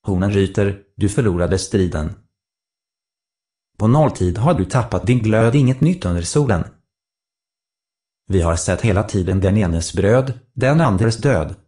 Hornen ryter, du förlorade striden. På nolltid har du tappat din glöd, inget nytt under solen. Vi har sett hela tiden den enes bröd, den andres död.